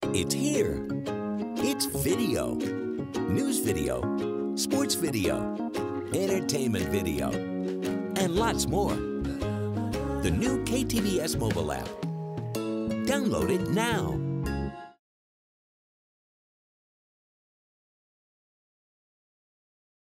It's here. It's video. News video, sports video, entertainment video, and lots more. The new KTBS mobile app. Download it now.